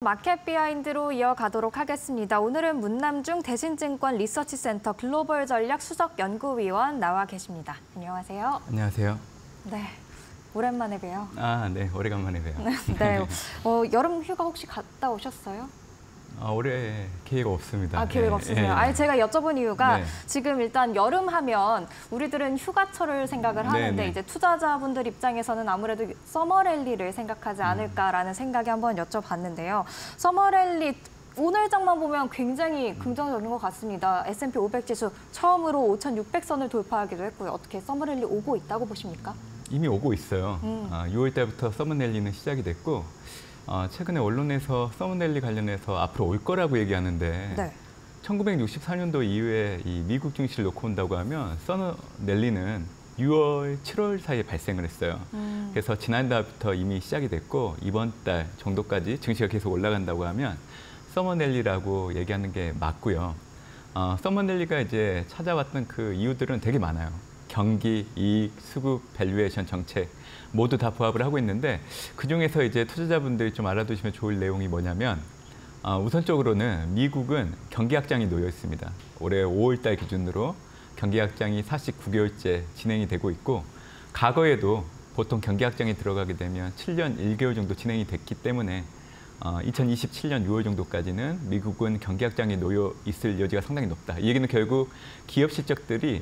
마켓 비하인드로 이어가도록 하겠습니다. 오늘은 문남중 대신증권 리서치센터 글로벌 전략 수석 연구위원 나와 계십니다. 안녕하세요. 안녕하세요. 네, 오랜만에 봬요. 네, 오래간만에 봬요. 네, 여름 휴가 혹시 갔다 오셨어요? 올해 계획 없습니다. 계획 없으세요? 제가 여쭤본 이유가 네. 지금 일단 여름 하면 우리들은 휴가철을 생각을 하는데 네. 이제 투자자분들 입장에서는 아무래도 서머랠리를 생각하지 않을까라는 생각에 한번 여쭤봤는데요. 서머랠리 오늘 장만 보면 굉장히 긍정적인 것 같습니다. S&P 500 지수 처음으로 5,600선을 돌파하기도 했고요. 어떻게 서머랠리 오고 있다고 보십니까? 이미 오고 있어요. 6월 달부터 서머랠리는 시작이 됐고 최근에 언론에서 서머랠리 관련해서 앞으로 올 거라고 얘기하는데 네. 1964년도 이후에 이 미국 증시를 놓고 온다고 하면 서머랠리는 6월, 7월 사이에 발생을 했어요. 그래서 지난달부터 이미 시작이 됐고 이번 달 정도까지 증시가 계속 올라간다고 하면 서머랠리라고 얘기하는 게 맞고요. 서머랠리가 이제 찾아왔던 그 이유들은 되게 많아요. 경기, 이익, 수급, 밸류에이션 정책 모두 다 부합을 하고 있는데 그중에서 이제 투자자분들이 좀 알아두시면 좋을 내용이 뭐냐면 우선적으로는 미국은 경기 확장이 놓여 있습니다. 올해 5월 달 기준으로 경기 확장이 49개월째 진행이 되고 있고 과거에도 보통 경기 확장이 들어가게 되면 7년 1개월 정도 진행이 됐기 때문에 2027년 6월 정도까지는 미국은 경기 확장이 놓여 있을 여지가 상당히 높다. 이 얘기는 결국 기업 실적들이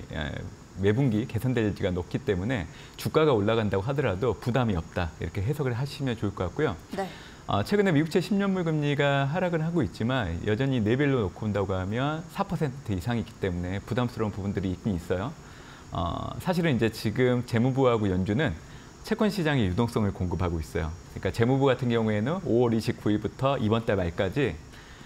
매분기 개선될 여지가 높기 때문에 주가가 올라간다고 하더라도 부담이 없다. 이렇게 해석을 하시면 좋을 것 같고요. 네. 최근에 미국채 10년물 금리가 하락은 하고 있지만 여전히 레벨로 놓고 온다고 하면 4% 이상이기 때문에 부담스러운 부분들이 있긴 있어요. 사실은 이제 지금 재무부하고 연준은 채권 시장의 유동성을 공급하고 있어요. 그러니까 재무부 같은 경우에는 5월 29일부터 이번 달 말까지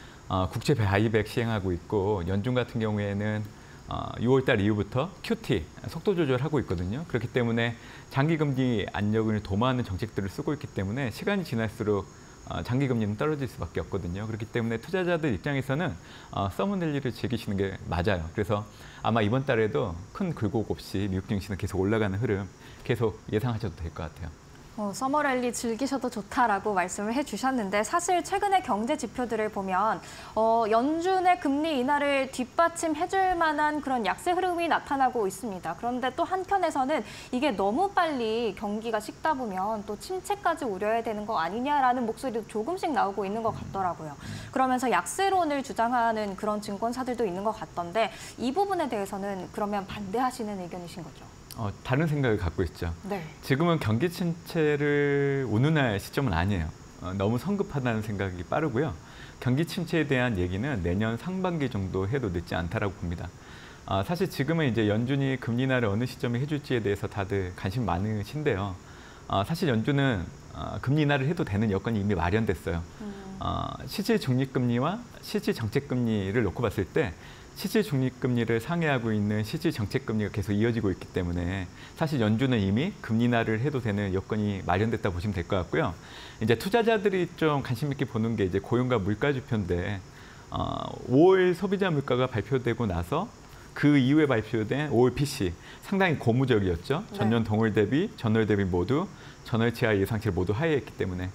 국채 바이백 시행하고 있고 연준 같은 경우에는 6월 달 이후부터 QT, 속도 조절하고 있거든요. 그렇기 때문에 장기금리 안정을 도모하는 정책들을 쓰고 있기 때문에 시간이 지날수록 장기금리는 떨어질 수밖에 없거든요. 그렇기 때문에 투자자들 입장에서는 서머랠리를 즐기시는 게 맞아요. 그래서 아마 이번 달에도 큰 굴곡 없이 미국 증시는 계속 올라가는 흐름 계속 예상하셔도 될 것 같아요. 서머랠리 즐기셔도 좋다라고 말씀을 해주셨는데 사실 최근의 경제 지표들을 보면 연준의 금리 인하를 뒷받침해줄 만한 그런 약세 흐름이 나타나고 있습니다. 그런데 또 한편에서는 이게 너무 빨리 경기가 식다 보면 또 침체까지 우려해야 되는 거 아니냐라는 목소리도 조금씩 나오고 있는 것 같더라고요. 그러면서 약세론을 주장하는 그런 증권사들도 있는 것 같던데 이 부분에 대해서는 그러면 반대하시는 의견이신 거죠? 다른 생각을 갖고 있죠. 네. 지금은 경기 침체를 운운할 시점은 아니에요. 너무 성급하다는 생각이 빠르고요. 경기 침체에 대한 얘기는 내년 상반기 정도 해도 늦지 않다라고 봅니다. 사실 지금은 이제 연준이 금리 인하를 어느 시점에 해줄지에 대해서 다들 관심 많으신데요. 사실 연준은 금리 인하를 해도 되는 여건이 이미 마련됐어요. 실질 중립금리와 실질 정책금리를 놓고 봤을 때 실질 중립금리를 상회하고 있는 실질 정책금리가 계속 이어지고 있기 때문에 사실 연준은 이미 금리 인하를 해도 되는 여건이 마련됐다고 보시면 될 것 같고요. 이제 투자자들이 좀 관심 있게 보는 게 이제 고용과 물가 지표인데 5월 소비자 물가가 발표되고 나서 그 이후에 발표된 5월 PCE 상당히 고무적이었죠. 네. 전년 동월 대비, 전월 대비 모두 전월치와 예상치를 모두 하회했기 때문에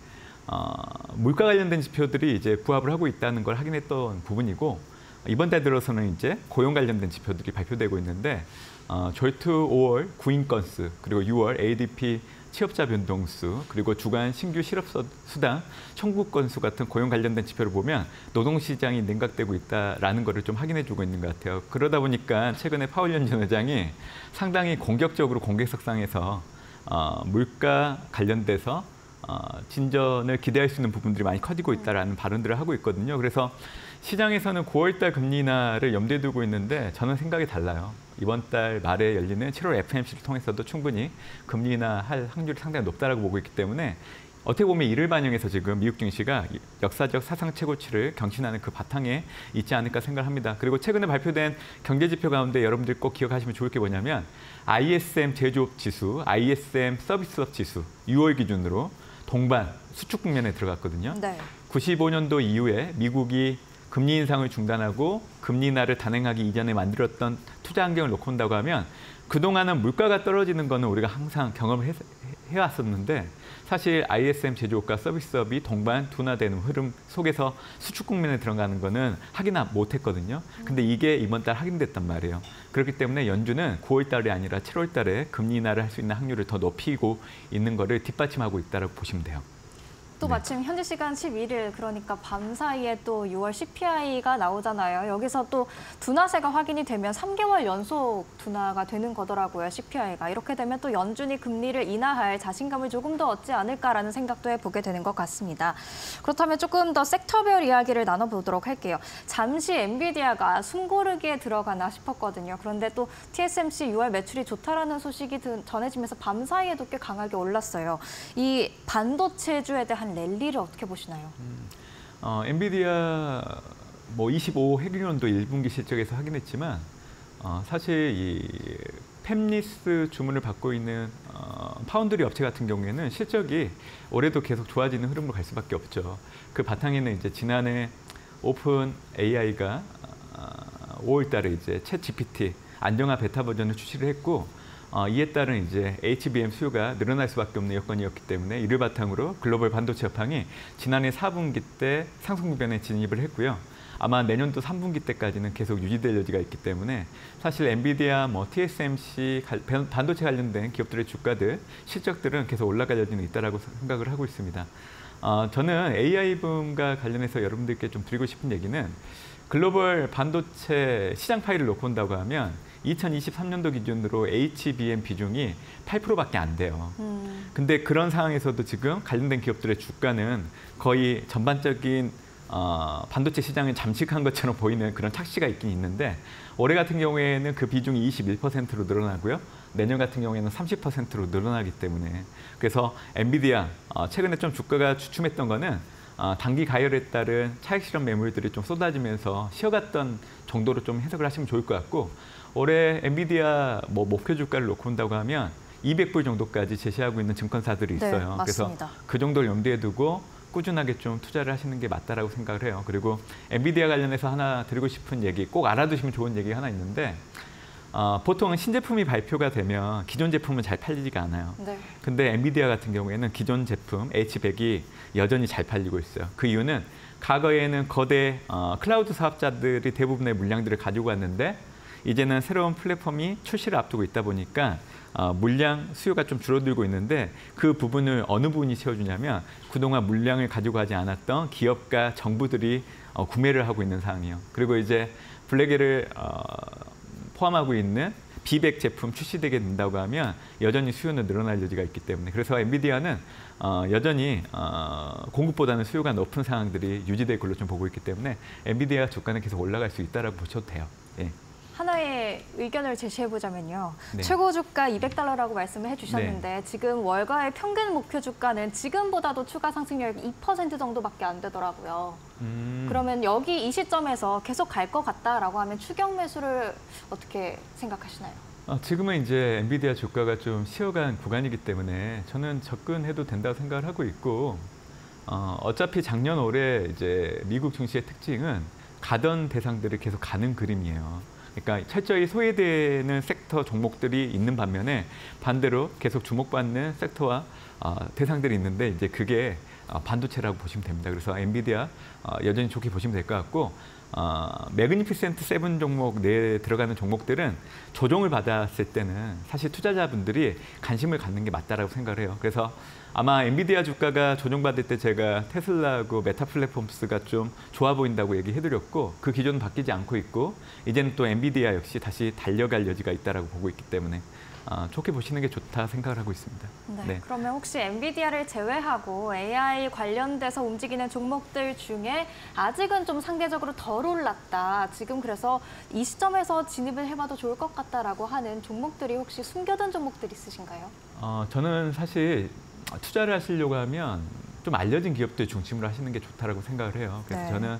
물가 관련된 지표들이 이제 부합을 하고 있다는 걸 확인했던 부분이고 이번 달 들어서는 이제 고용 관련된 지표들이 발표되고 있는데 졸투 5월 구인 건수 그리고 6월 ADP 취업자 변동수 그리고 주간 신규 실업수당 청구 건수 같은 고용 관련된 지표를 보면 노동시장이 냉각되고 있다라는 것을 좀 확인해주고 있는 것 같아요. 그러다 보니까 최근에 파월 연준 의장이 상당히 공격적으로 공개석상에서 물가 관련돼서 진전을 기대할 수 있는 부분들이 많이 커지고 있다라는 발언들을 하고 있거든요. 그래서 시장에서는 9월 달 금리 인하를 염두에 두고 있는데 저는 생각이 달라요. 이번 달 말에 열리는 7월 FOMC를 통해서도 충분히 금리 인하할 확률이 상당히 높다라고 보고 있기 때문에 어떻게 보면 이를 반영해서 지금 미국 증시가 역사적 사상 최고치를 경신하는 그 바탕에 있지 않을까 생각합니다. 그리고 최근에 발표된 경제 지표 가운데 여러분들 꼭 기억하시면 좋을 게 뭐냐면 ISM 제조업 지수, ISM 서비스업 지수 6월 기준으로 동반 수축 국면에 들어갔거든요. 네. 95년도 이후에 미국이 금리 인상을 중단하고 금리 인하를 단행하기 이전에 만들었던 투자 환경을 놓고 온다고 하면 그동안은 물가가 떨어지는 거는 우리가 항상 경험을 해왔었는데 사실 ISM 제조업과 서비스업이 동반 둔화되는 흐름 속에서 수축 국면에 들어가는 거는 확인 못했거든요. 근데 이게 이번 달 확인됐단 말이에요. 그렇기 때문에 연준은 9월 달이 아니라 7월 달에 금리 인하를 할 수 있는 확률을 더 높이고 있는 거를 뒷받침하고 있다고 보시면 돼요. 또 마침 현지 시간 11일, 그러니까 밤 사이에 또 6월 CPI가 나오잖아요. 여기서 또 둔화세가 확인이 되면 3개월 연속 둔화가 되는 거더라고요, CPI가. 이렇게 되면 또 연준이 금리를 인하할 자신감을 조금 더 얻지 않을까라는 생각도 해보게 되는 것 같습니다. 그렇다면 조금 더 섹터별 이야기를 나눠보도록 할게요. 잠시 엔비디아가 숨고르기에 들어가나 싶었거든요. 그런데 또 TSMC 6월 매출이 좋다라는 소식이 전해지면서 밤 사이에도 꽤 강하게 올랐어요. 이 반도체주에 대한 랠리를 어떻게 보시나요? 엔비디아 25 회계연도 1분기 실적에서 확인했지만 사실 이 팹리스 주문을 받고 있는 파운드리 업체 같은 경우에는 실적이 올해도 계속 좋아지는 흐름으로 갈 수밖에 없죠. 그 바탕에는 이제 지난해 오픈 AI가 5월 달에 이제 챗 GPT 안정화 베타 버전을 출시를 했고 이에 따른 이제 HBM 수요가 늘어날 수밖에 없는 여건이었기 때문에 이를 바탕으로 글로벌 반도체 업황이 지난해 4분기 때 상승 국면에 진입을 했고요. 아마 내년도 3분기 때까지는 계속 유지될 여지가 있기 때문에 사실 엔비디아, TSMC 반도체 관련된 기업들의 주가들, 실적들은 계속 올라갈 여지는 있다라고 생각을 하고 있습니다. 저는 AI 붐과 관련해서 여러분들께 좀 드리고 싶은 얘기는 글로벌 반도체 시장 파이를 놓고 본다고 하면 2023년도 기준으로 HBM 비중이 8%밖에 안 돼요. 근데 그런 상황에서도 지금 관련된 기업들의 주가는 거의 전반적인 반도체 시장을 잠식한 것처럼 보이는 그런 착시가 있긴 있는데 올해 같은 경우에는 그 비중이 21%로 늘어나고요. 내년 같은 경우에는 30%로 늘어나기 때문에 그래서 엔비디아 최근에 좀 주가가 주춤했던 거는 단기 가열에 따른 차익 실현 매물들이 좀 쏟아지면서 쉬어갔던 정도로 좀 해석을 하시면 좋을 것 같고 올해 엔비디아 목표 주가를 놓고 본다고 하면 200불 정도까지 제시하고 있는 증권사들이 있어요. 네, 맞습니다. 그래서 그 정도를 염두에 두고 꾸준하게 좀 투자를 하시는 게 맞다라고 생각을 해요. 그리고 엔비디아 관련해서 하나 드리고 싶은 얘기, 꼭 알아두시면 좋은 얘기가 하나 있는데 보통은 신제품이 발표가 되면 기존 제품은 잘 팔리지가 않아요. 네. 근데 엔비디아 같은 경우에는 기존 제품 H100이 여전히 잘 팔리고 있어요. 그 이유는 과거에는 거대 클라우드 사업자들이 대부분의 물량들을 가지고 왔는데 이제는 새로운 플랫폼이 출시를 앞두고 있다 보니까 물량 수요가 좀 줄어들고 있는데 그 부분을 어느 부분이 채워주냐면 그동안 물량을 가지고 가지 않았던 기업과 정부들이 구매를 하고 있는 상황이에요. 그리고 이제 블랙에를 포함하고 있는 B100 제품 출시되게 된다고 하면 여전히 수요는 늘어날 여지가 있기 때문에 그래서 엔비디아는 여전히 공급보다는 수요가 높은 상황들이 유지될 걸로 좀 보고 있기 때문에 엔비디아 주가는 계속 올라갈 수 있다라고 보셔도 돼요. 예. 하나의 의견을 제시해보자면요. 네. 최고 주가 200달러라고 말씀을 해주셨는데 네. 지금 월가의 평균 목표 주가는 지금보다도 추가 상승률이 2% 정도밖에 안 되더라고요. 그러면 여기 이 시점에서 계속 갈 것 같다라고 하면 추격 매수를 어떻게 생각하시나요? 지금은 이제 엔비디아 주가가 좀 쉬어간 구간이기 때문에 저는 접근해도 된다고 생각을 하고 있고 어차피 작년 올해 이제 미국 증시의 특징은 가던 대상들을 계속 가는 그림이에요. 그러니까 철저히 소외되는 섹터 종목들이 있는 반면에 반대로 계속 주목받는 섹터와 대상들이 있는데 이제 그게 반도체라고 보시면 됩니다. 그래서 엔비디아 여전히 좋게 보시면 될 것 같고 매그니피센트 7 종목 내에 들어가는 종목들은 조정을 받았을 때는 사실 투자자분들이 관심을 갖는 게 맞다라고 생각을 해요. 그래서 아마 엔비디아 주가가 조정받을 때 제가 테슬라하고 메타 플랫폼스가 좀 좋아 보인다고 얘기해드렸고 그 기조는 바뀌지 않고 있고 이제는 또 엔비디아 역시 다시 달려갈 여지가 있다라고 보고 있기 때문에 좋게 보시는 게 좋다 생각을 하고 있습니다. 네, 네. 그러면 혹시 엔비디아를 제외하고 AI 관련돼서 움직이는 종목들 중에 아직은 좀 상대적으로 덜 올랐다. 지금 그래서 이 시점에서 진입을 해봐도 좋을 것 같다라고 하는 종목들이 혹시 숨겨둔 종목들 있으신가요? 저는 사실 투자를 하시려고 하면 좀 알려진 기업들 중심으로 하시는 게 좋다라고 생각을 해요. 그래서 네. 저는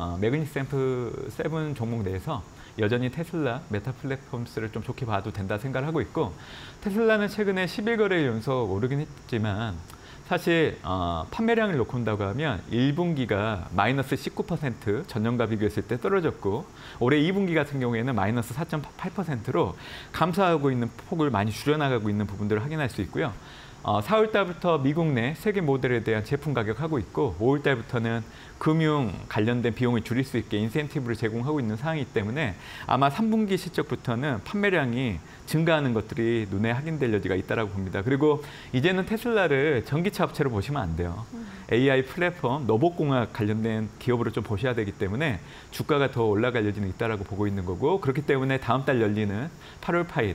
매그니피센트 7 종목 내에서 여전히 테슬라, 메타 플랫폼스를 좀 좋게 봐도 된다 생각을 하고 있고 테슬라는 최근에 11거래 연속 오르긴 했지만 사실 판매량을 놓고 본다고 하면 1분기가 마이너스 19% 전년과 비교했을 때 떨어졌고 올해 2분기 같은 경우에는 마이너스 4.8%로 감소하고 있는 폭을 많이 줄여나가고 있는 부분들을 확인할 수 있고요. 4월 달부터 미국 내 세계 모델에 대한 제품 가격하고 있고 5월 달부터는 금융 관련된 비용을 줄일 수 있게 인센티브를 제공하고 있는 상황이기 때문에 아마 3분기 실적부터는 판매량이 증가하는 것들이 눈에 확인될 여지가 있다고 봅니다. 그리고 이제는 테슬라를 전기차 업체로 보시면 안 돼요. AI 플랫폼, 로봇공학 관련된 기업으로 좀 보셔야 되기 때문에 주가가 더 올라갈 여지는 있다고 보고 있는 거고 그렇기 때문에 다음 달 열리는 8월 8일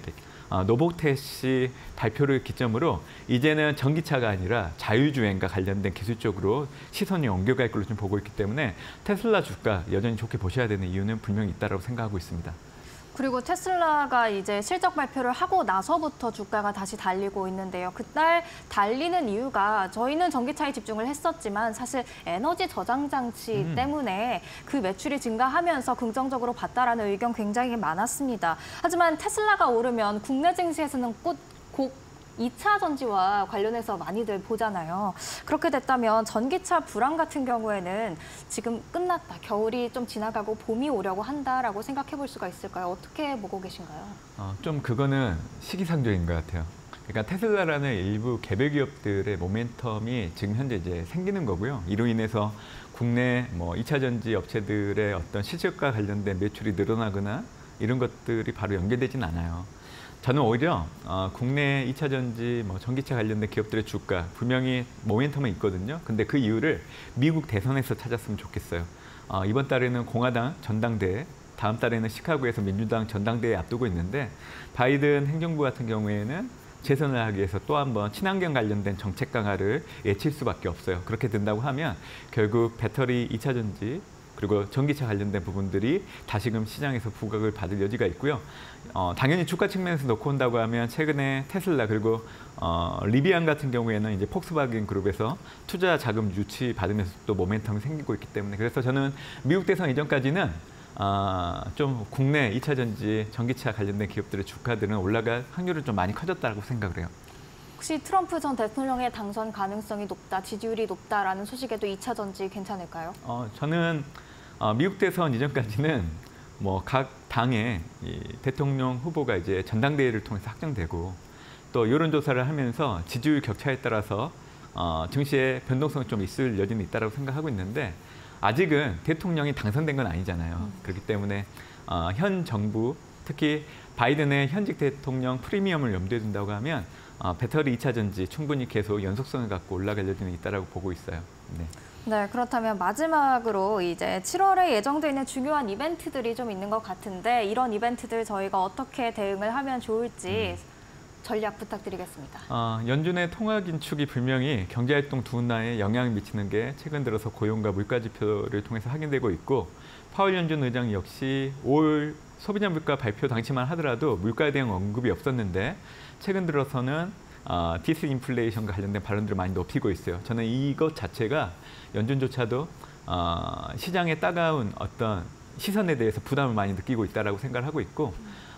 노보테시 발표를 기점으로 이제는 전기차가 아니라 자율주행과 관련된 기술적으로 시선이 옮겨갈 걸로 좀 보고 있기 때문에 테슬라 주가 여전히 좋게 보셔야 되는 이유는 분명히 있다고 생각하고 있습니다. 그리고 테슬라가 이제 실적 발표를 하고 나서부터 주가가 다시 달리고 있는데요. 그날 달리는 이유가 저희는 전기차에 집중을 했었지만 사실 에너지 저장 장치 때문에 그 매출이 증가하면서 긍정적으로 봤다라는 의견 굉장히 많았습니다. 하지만 테슬라가 오르면 국내 증시에서는 곧 2차 전지와 관련해서 많이들 보잖아요. 그렇게 됐다면 전기차 불황 같은 경우에는 지금 끝났다, 겨울이 좀 지나가고 봄이 오려고 한다라고 생각해 볼 수가 있을까요? 어떻게 보고 계신가요? 좀 그거는 시기상조인 것 같아요. 그러니까 테슬라라는 일부 개별 기업들의 모멘텀이 지금 현재 이제 생기는 거고요. 이로 인해서 국내 2차 전지 업체들의 어떤 실적과 관련된 매출이 늘어나거나 이런 것들이 바로 연결되진 않아요. 저는 오히려 국내 2차 전지, 전기차 관련된 기업들의 주가 분명히 모멘텀은 있거든요. 근데 그 이유를 미국 대선에서 찾았으면 좋겠어요. 이번 달에는 공화당 전당대회, 다음 달에는 시카고에서 민주당 전당대회 앞두고 있는데 바이든 행정부 같은 경우에는 재선을 하기 위해서 또 한 번 친환경 관련된 정책 강화를 외칠 수밖에 없어요. 그렇게 된다고 하면 결국 배터리 2차 전지 그리고 전기차 관련된 부분들이 다시금 시장에서 부각을 받을 여지가 있고요. 당연히 주가 측면에서 놓고 온다고 하면 최근에 테슬라 그리고 리비안 같은 경우에는 이제 폭스바겐 그룹에서 투자 자금 유치 받으면서 또 모멘텀이 생기고 있기 때문에 그래서 저는 미국 대선 이전까지는 좀 국내 2차 전지 전기차 관련된 기업들의 주가들은 올라갈 확률은 좀 많이 커졌다고 생각을 해요. 혹시 트럼프 전 대통령의 당선 가능성이 높다, 지지율이 높다라는 소식에도 2차 전지 괜찮을까요? 저는 미국 대선 이전까지는 각 당의 이 대통령 후보가 이제 전당대회를 통해서 확정되고 또 여론조사를 하면서 지지율 격차에 따라서 증시의 변동성이 좀 있을 여지는 있다고 생각하고 있는데 아직은 대통령이 당선된 건 아니잖아요. 그렇기 때문에 현 정부, 특히 바이든의 현직 대통령 프리미엄을 염두에 둔다고 하면 배터리 2차 전지 충분히 계속 연속성을 갖고 올라갈 여지는 있다고 보고 있어요. 네. 네, 그렇다면 마지막으로 이제 7월에 예정돼 있는 중요한 이벤트들이 좀 있는 것 같은데 이런 이벤트들 저희가 어떻게 대응을 하면 좋을지 전략 부탁드리겠습니다. 연준의 통화 긴축이 분명히 경제활동 둔화에 영향을 미치는 게 최근 들어서 고용과 물가 지표를 통해서 확인되고 있고 파월 연준 의장 역시 올 소비자 물가 발표 당시만 하더라도 물가에 대한 언급이 없었는데 최근 들어서는 디스인플레이션과 관련된 발언들을 많이 높이고 있어요. 저는 이것 자체가 연준조차도 시장의 따가운 어떤 시선에 대해서 부담을 많이 느끼고 있다고 생각을 하고 있고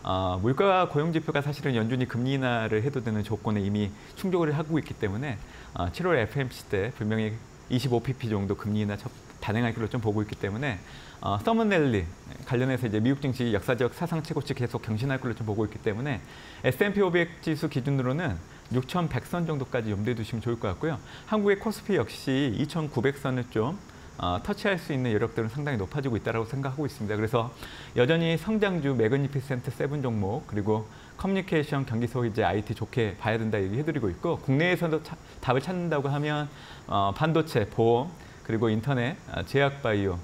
물가와 고용 지표가 사실은 연준이 금리 인하를 해도 되는 조건에 이미 충족을 하고 있기 때문에 7월 FOMC 때 분명히 25pp 정도 금리 인하 단행할 걸로 좀 보고 있기 때문에 서머넬리 관련해서 이제 미국 증시 역사적 사상 최고치 계속 경신할 걸로 좀 보고 있기 때문에 S&P 500 지수 기준으로는 6,100선 정도까지 염두에 두시면 좋을 것 같고요. 한국의 코스피 역시 2,900선을 좀 터치할 수 있는 여력들은 상당히 높아지고 있다고 생각하고 있습니다. 그래서 여전히 성장주 매그니피센트 7 종목 그리고 커뮤니케이션, 경기 소비재, IT 좋게 봐야 된다 얘기해드리고 있고 국내에서도 답을 찾는다고 하면 반도체, 보험, 그리고 인터넷, 제약바이오,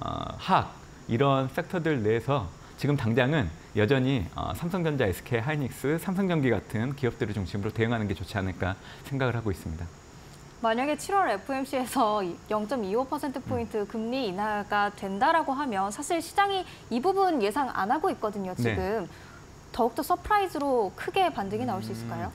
화학 이런 섹터들 내에서 지금 당장은 여전히 삼성전자, SK 하이닉스, 삼성전기 같은 기업들을 중심으로 대응하는 게 좋지 않을까 생각을 하고 있습니다. 만약에 7월 FOMC에서 0.25%포인트 금리 인하가 된다라고 하면 사실 시장이 이 부분 예상 안 하고 있거든요, 지금. 네. 더욱더 서프라이즈로 크게 반등이 나올 수 있을까요?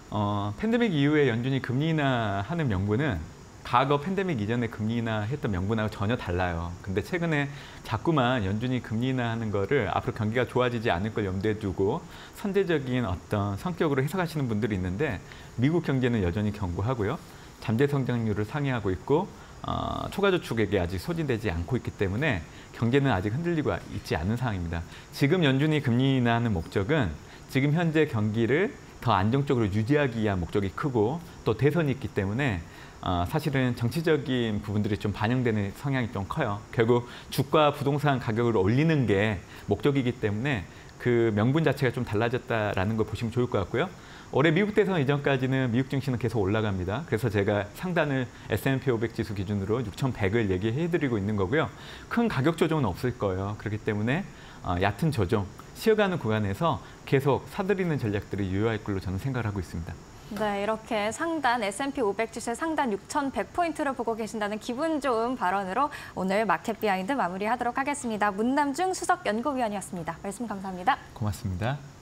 팬데믹 이후에 연준이 금리 인하하는 명분은 과거 팬데믹 이전에 금리 인하했던 명분하고 전혀 달라요. 근데 최근에 자꾸만 연준이 금리 인하하는 거를 앞으로 경기가 좋아지지 않을 걸 염두에 두고 선제적인 어떤 성격으로 해석하시는 분들이 있는데 미국 경제는 여전히 견고하고요. 잠재 성장률을 상회하고 있고 초과 저축액이 아직 소진되지 않고 있기 때문에 경제는 아직 흔들리고 있지 않은 상황입니다. 지금 연준이 금리 인하하는 목적은 지금 현재 경기를 더 안정적으로 유지하기 위한 목적이 크고 또 대선이 있기 때문에 사실은 정치적인 부분들이 좀 반영되는 성향이 좀 커요. 결국 주가 부동산 가격을 올리는 게 목적이기 때문에 그 명분 자체가 좀 달라졌다라는 걸 보시면 좋을 것 같고요. 올해 미국 대선 이전까지는 미국 증시는 계속 올라갑니다. 그래서 제가 상단을 S&P 500 지수 기준으로 6,100을 얘기해드리고 있는 거고요. 큰 가격 조정은 없을 거예요. 그렇기 때문에 얕은 조정, 쉬어가는 구간에서 계속 사들이는 전략들이 유효할 걸로 저는 생각을 하고 있습니다. 네, 이렇게 상단 S&P 500 지수의 상단 6,100포인트를 보고 계신다는 기분 좋은 발언으로 오늘 마켓 비하인드 마무리하도록 하겠습니다. 문남중 수석 연구위원이었습니다. 말씀 감사합니다. 고맙습니다.